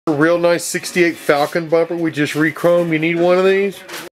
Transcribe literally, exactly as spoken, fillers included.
A real nice sixty-eight Falcon bumper we just re-chromed. You need one of these?